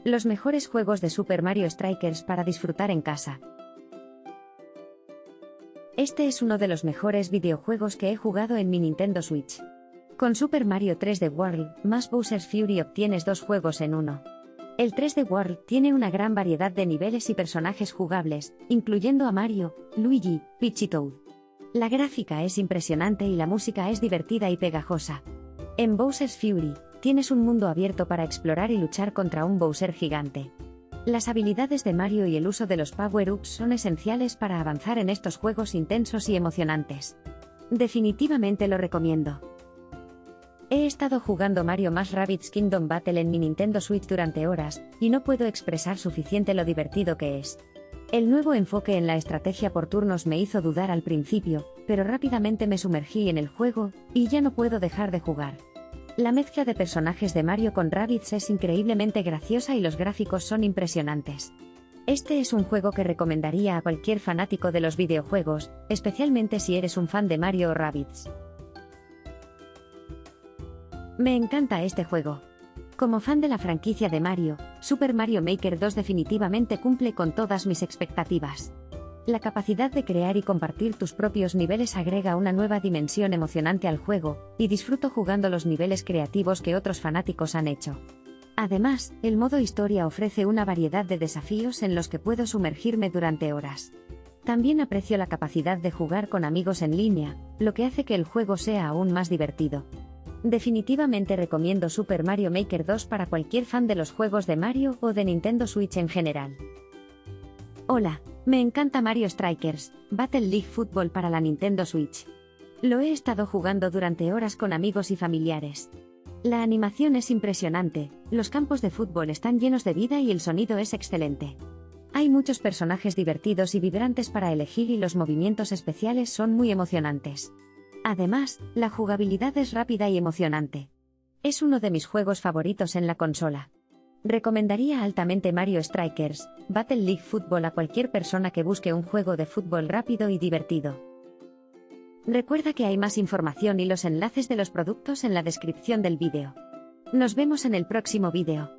Los mejores juegos de Super Mario Strikers para disfrutar en casa. Este es uno de los mejores videojuegos que he jugado en mi Nintendo Switch. Con Super Mario 3D World más Bowser's Fury obtienes dos juegos en uno. El 3D World tiene una gran variedad de niveles y personajes jugables, incluyendo a Mario, Luigi, Peach y Toad. La gráfica es impresionante y la música es divertida y pegajosa. En Bowser's Fury, tienes un mundo abierto para explorar y luchar contra un Bowser gigante. Las habilidades de Mario y el uso de los power-ups son esenciales para avanzar en estos juegos intensos y emocionantes. Definitivamente lo recomiendo. He estado jugando Mario + Rabbids Kingdom Battle en mi Nintendo Switch durante horas, y no puedo expresar suficiente lo divertido que es. El nuevo enfoque en la estrategia por turnos me hizo dudar al principio, pero rápidamente me sumergí en el juego, y ya no puedo dejar de jugar. La mezcla de personajes de Mario con Rabbids es increíblemente graciosa y los gráficos son impresionantes. Este es un juego que recomendaría a cualquier fanático de los videojuegos, especialmente si eres un fan de Mario o Rabbids. Me encanta este juego. Como fan de la franquicia de Mario, Super Mario Maker 2 definitivamente cumple con todas mis expectativas. La capacidad de crear y compartir tus propios niveles agrega una nueva dimensión emocionante al juego, y disfruto jugando los niveles creativos que otros fanáticos han hecho. Además, el modo historia ofrece una variedad de desafíos en los que puedo sumergirme durante horas. También aprecio la capacidad de jugar con amigos en línea, lo que hace que el juego sea aún más divertido. Definitivamente recomiendo Super Mario Maker 2 para cualquier fan de los juegos de Mario o de Nintendo Switch en general. Hola, me encanta Mario Strikers, Battle League Football para la Nintendo Switch. Lo he estado jugando durante horas con amigos y familiares. La animación es impresionante, los campos de fútbol están llenos de vida y el sonido es excelente. Hay muchos personajes divertidos y vibrantes para elegir y los movimientos especiales son muy emocionantes. Además, la jugabilidad es rápida y emocionante. Es uno de mis juegos favoritos en la consola. Recomendaría altamente Mario Strikers, Battle League Football a cualquier persona que busque un juego de fútbol rápido y divertido. Recuerda que hay más información y los enlaces de los productos en la descripción del vídeo. Nos vemos en el próximo vídeo.